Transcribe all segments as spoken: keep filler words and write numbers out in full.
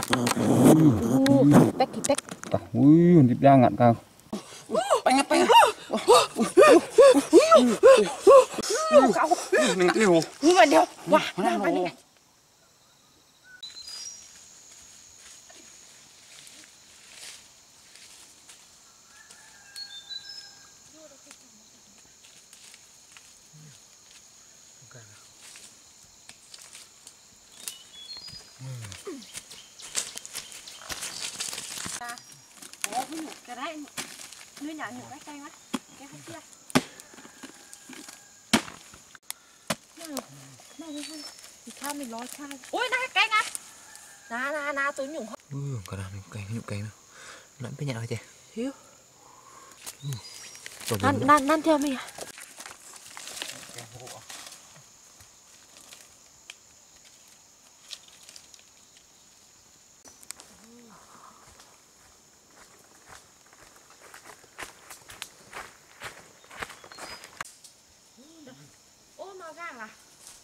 Pek pek. Wih, di jangan kau. Pengen pengen. Kau. Nengat leo. Ini mà đeo. Wah, mana mana. Cái đấy, nuôi nhỏ nhiều cái cây quá, cái hết chưa? Này đi thôi, thì sao mình lói khai? Ôi na cây na, na na na tôi nhung. Ừ, cái này cây nhung cây nữa, nãy bây giờ chứ. Hiếu. Nan nan nan theo mình. Ô màu vàng à?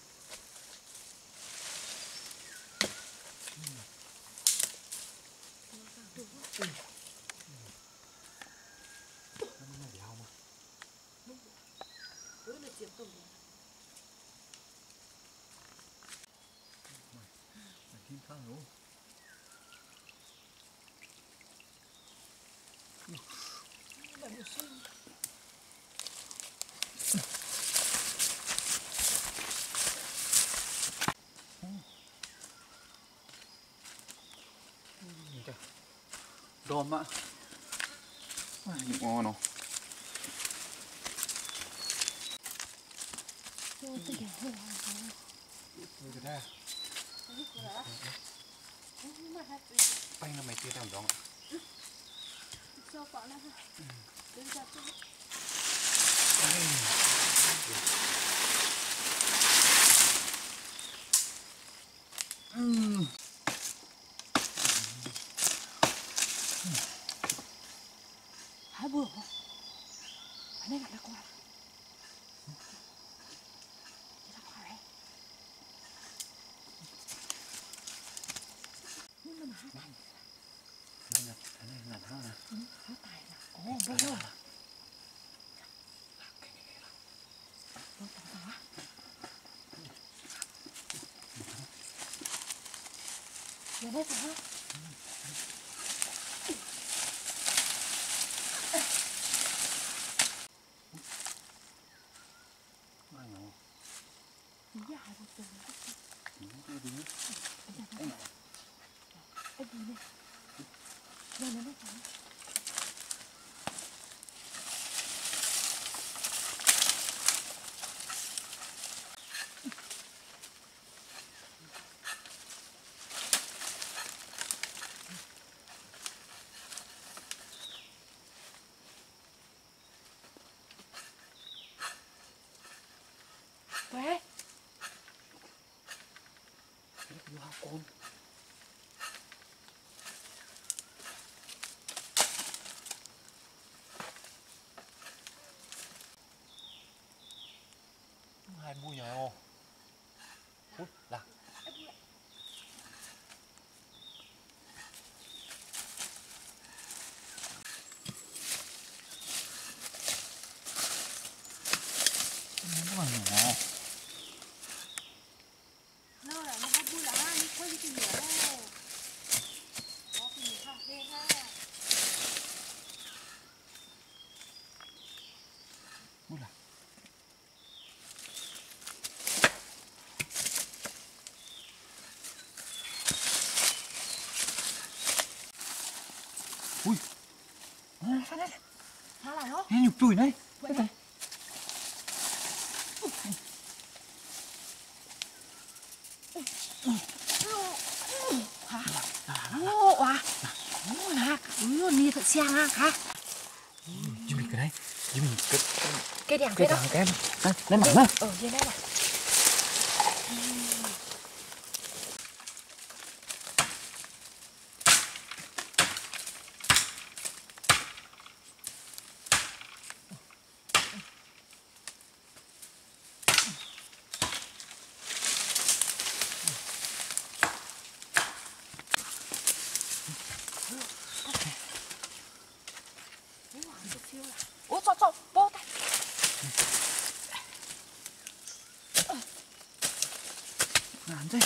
Đom ạ. Ngon nó. Bay nó mày chưa làm đó. Mm. Hai bữa. Anh ấy lại qua. Này nè, cái này là thao nè. Ừ, thao tài nè. Ồ, bơ bơ. Bơ tao tao á. Giờ đây phải không? Dạ, một tuần. Cái gì nữa? Cái gì nữa? Đây nó nó phải. Quê. Cái đó là con. Hai bui nhỏ ô. Út là. Nó là nhỏ. Nó là nó hai bui là nó quay cái gì đó. Có cái gì không thế ha. Út là. Ui. À, sao đây? Sao lại hả? Nghe nhục chùi này. Vậy hả? Hả? Ô, à. Ô, nè. Ui, ni thật xiang ha, hả? Giúp mình cái này. Giúp mình cái Cái đèn cái cái đó. đằng cái em. Đây, lên bảng đó. Ở trên đây này. ủa sao sao bố tay làm gì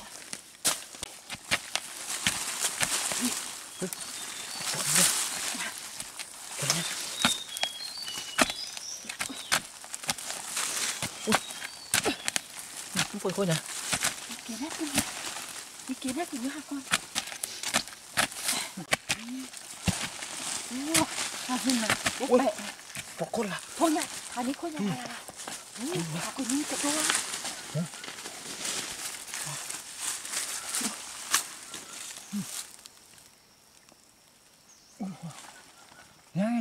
không phải thôi nhỉ kia nét kia đi kia nét thì nhớ hai con à hình này bố bẹ bỏ con là thôi nhá thà ní khôi nhá thà cô như cái đó nghe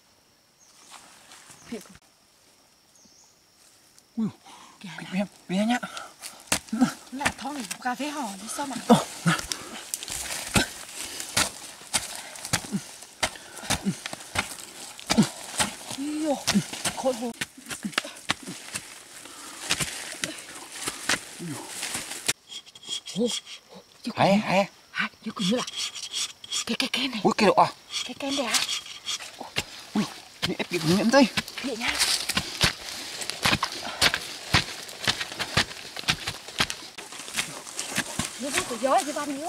ui kìa bé bé nhá là thong này cà phê hò đi sao mà yêu khôi hồn hay hay hả như kiểu như là cái cái cái này ui cái độ à cái cái này à ui đi ép cái miệng đây vậy nhá như thế của gió gì bao nhiêu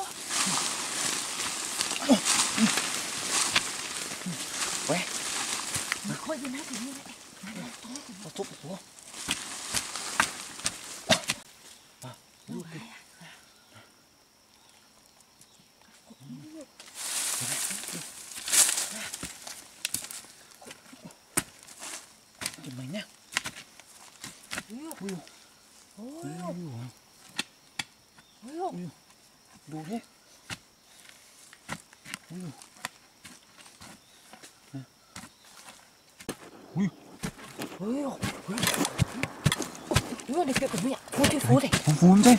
quê khôi gì nó thì như vậy nó tốt quá mày nhá ui ui ui đồ thế ui ui ui ui đi kia của mẹ phố trên phố này phun phun thế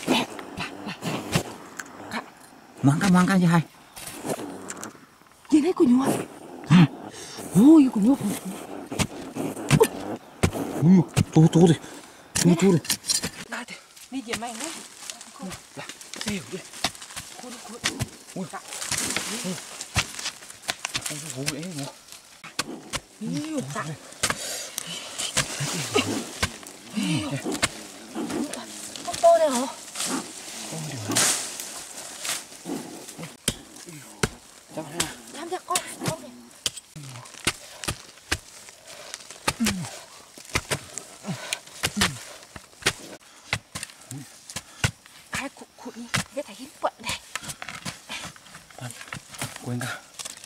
mang ca mang ca gì hay nhìn thấy của nhua ui của nhua ui to to đi to to đi đây đi về mày đấy là xem đi ui ui không có vụ đấy mà ui dạ không to đây hả chắc ha làm cho con con này ai cụ cụ đi cái thằng hiến quận này quên cả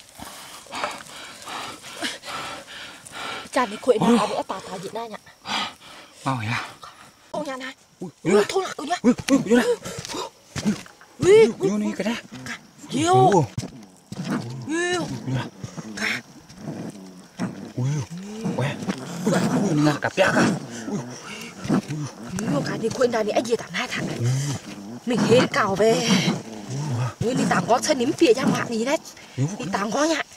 chả đi quậy nào nữa tà tà diện này nhỉ bao à ô nhà này ui ui thôi lại ui nhá ui ui ui ui ui ui ui cái đó yêu yêu cả ui quê ui ui là cặp giá cả ui yêu cái đi quậy này đi anh gì thằng hai thằng này mình hết cào về ui đi tạm có chân nếm phía ra mặt gì đấy đi tạm có nhá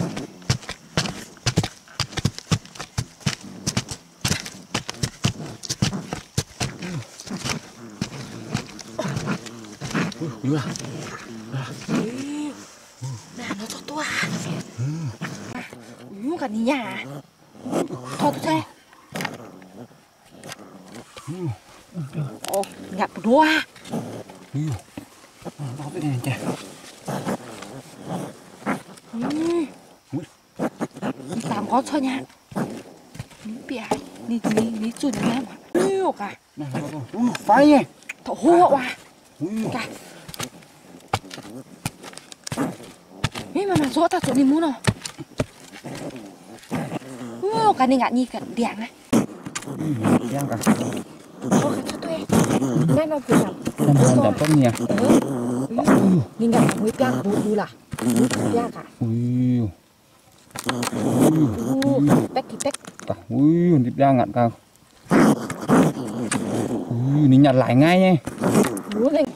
ui là nè nó cho tôi à ui cả đi nhà thôi tôi xe ồ ngặt đua ui bao cái này chè đi tạm có cho nha đi bịa đi đi đi chuột đi em ui cả ui phải nhỉ thọ hô à ui cả ấy mà nó rõ ta chỗ đi muốn nào ui cả đi ngạn nhi cả đèn này giang cả thôi cả cho tôi nè nó việc làm làm hoàn tập không nhỉ nhìn ngạn mới piang bù bù là mới piang cả ui ui bách thì bách ui đi ra ngạn cao ui mình nhặt lại ngay nhé muốn lên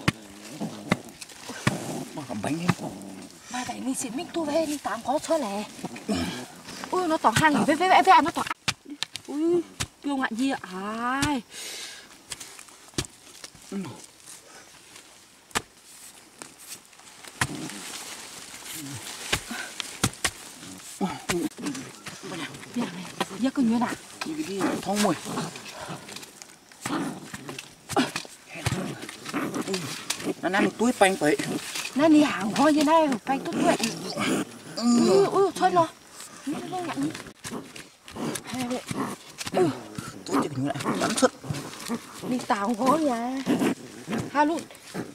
bánh đi mà tại mình xin mình tu về mình tạm có cho lẹ ui nó tỏ hàng gì với với với nó tỏ ui kiêu ngạn gì ạ ai nhớ cứ nhớ nào. Đi đi thông mồi. Nó nằm túi bánh vậy. Nó đi hàng hoa như này phải tốt vậy. Ui ui thôi nó. Nó ngặn. Hay vậy. Tôi chỉ cần lại bắn xuất. Đi tàu hoa nhà. Ha luôn.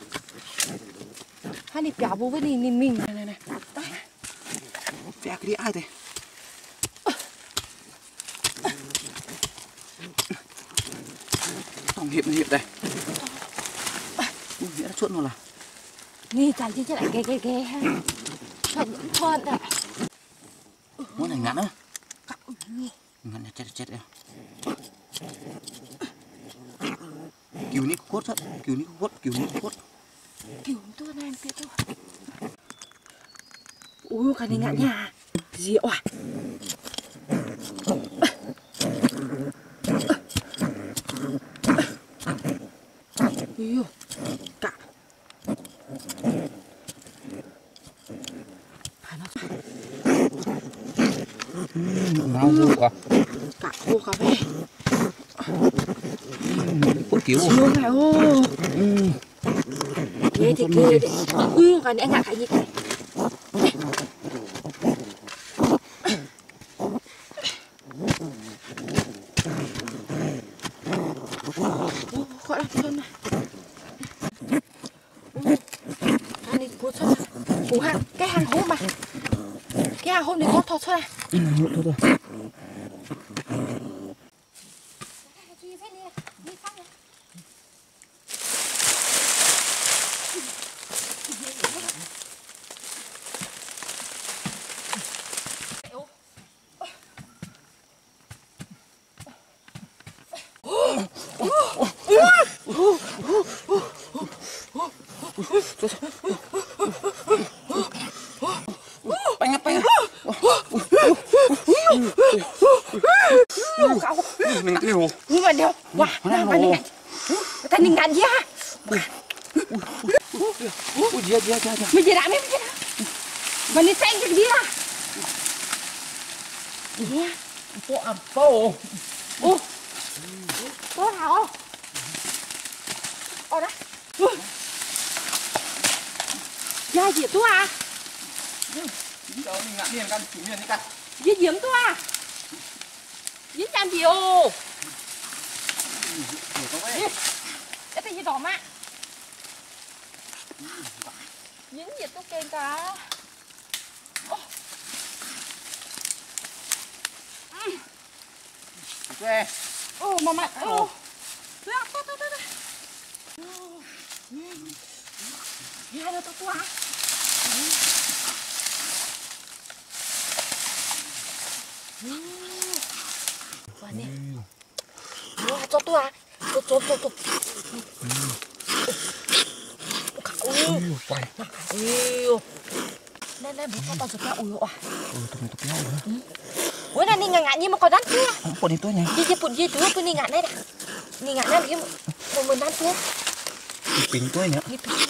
Ha đi béo bố với đi nhìn mình này này này. Vẽ cái đi ai thế? Tổng hiệp hiệp đây. Ui, nghĩa là chuột nó là. Nhi chạy chứ chứ lại ghê ghê ghê ha. Thật thật ạ. Muốn này ngắn nữa. Ngắn chết chết em. Cứu ní cốt thật, cứu ní cốt, cứu ní cốt. Cứu tôi này biết tôi. Ui cái này ngạn nhà. Rượu à? Ui cả. Mau vô cả. Cả khô cà phê. Cốt cứu. Chưa này ô. Ghê thì ghê đấy. Ui cái này ngạn cái gì cái này. Gọi là chân này. Cái này bố chân này. Ủa hàng, cái hàng hôm mà. Cái hàng hôm này có thọt thôi à. Ừ, thôi thôi. Bánh á, bánh á. Mình tiêu. Nhưng mà đeo. Wow, nào mà ngạn. Ta ninh ngạn gì hả? Ui, dìa, dìa, dìa. Mày gì đã, mày gì đã. Mà ninh xanh cái gì hả? Gì? Bộ ẩm bộ. Ô. Tốt hả ô? Ô đó. Gia diễm tôi à? Đâu mình ngạn điền căn chủ miền đi cả. Gia diễm tôi à? Diễm làm gì ô? Cái gì đỏ mà? Diễm gì tôi kênh cả. Quê. Ô mà mày. Ô. Tôi tôi tôi tôi. Nghe nó tôi tôi à? Và nè. Wow, cho tôi à? Tôi tôi tôi tôi. Ui, Quay. ui. Này này, bố cho tao giật ra ui à. Ừ, tụi mình tụi nhau nữa. Ui này, ninh ngạn ngạn như mà có đắn chưa? Không có đến tôi nhỉ. Đi đi phụ đi tôi tôi ninh ngạn đây nè. Ninh ngạn đây mà một mình đắn chưa? Bình tôi nhỉ. Đi bình.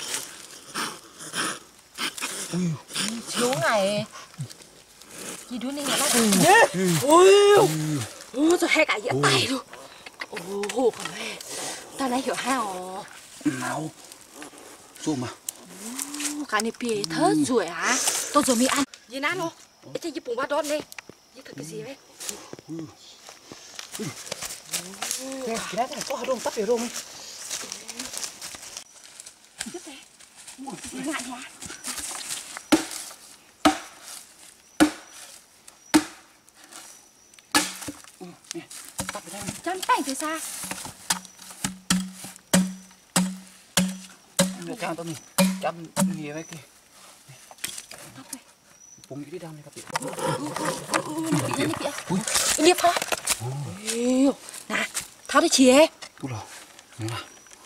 Ui, chiếu này. Gì đứa ninh ngạn đây. Ui. Ui, rồi hai cả dĩa tay luôn. Ồ, còn về. Tao này hiểu hao. Nào. Zoom mà. Cái này bì thớt rồi hả? Tôi rồi mới ăn. Gì nát luôn. Cái gì bùng ba đón đi. Gì thật cái gì vậy? Cái này có hai đôi tắt về rồi. Tiếp thế. Ngại hả? Tắt về đây. Chân tay thì sao? Người cha tao mình. Chăm nghề với kì. Tắt về. Bùng đi đam này các bạn. Đi đi Ui, điệp hả? Ôi, nè, tháo đi chị ấy. Tú lò. Nghe nào.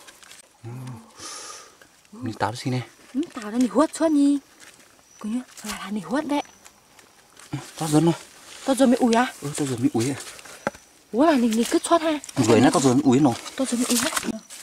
Mình tao đi xin nè. Tao đã nỉ huốt suốt nhỉ. Cứ nhá, là nỉ huốt đấy. Tao dần rồi. Tao rồi mới ủi à? Ừ, tao dần mới ủi à. Ủa là nỉ nỉ cứ suốt ha. Người nó tao dần ủi nó. Tao rồi mới ủi hết.